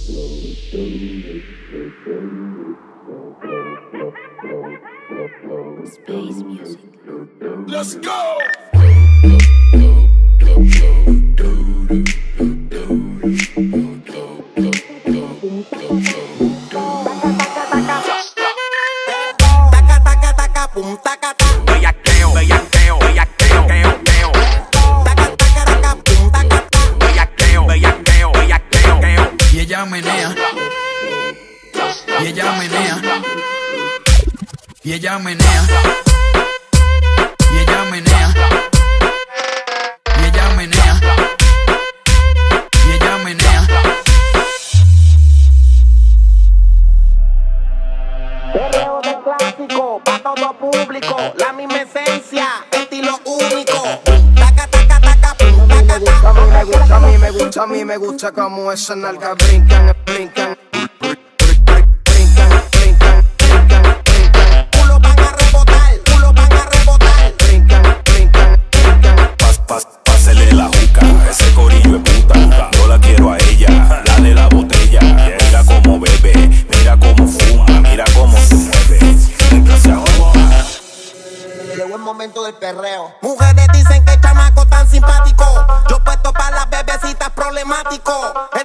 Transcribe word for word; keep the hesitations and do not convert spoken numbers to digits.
Space music. Let's go! Taca, taca, taca, pum, taca, taca. Bellaqueo, bellaqueo, bellaqueo, queo, queo. Taca, taca, taca, pum, taca, taca. Bellaqueo, bellaqueo, bellaqueo, queo. Y ella menea, y ella menea, y ella menea, y ella menea, y ella menea, y ella menea. Perreo de clásico, pa' todo público. La misma esencia, estilo único. Taca, taca, taca, pum, taca, taca. A mí me gusta, a mí me gusta, a mí me gusta como esas nalgas brincan, brincan, brincan, brincan, brincan, brincan, Culo van a rebotar, culo van a rebotar. brincan, brincan, brincan. Pas, pas, pásele la juca, ese corillo es puta. Yo la quiero a ella, la de la botella. Mira cómo bebe, mira cómo fuma, mira cómo se mueve. Llegó el momento del perreo. Mujeres dicen que el chamaco tan simpático. Yo puesto para las bebecitas problemático.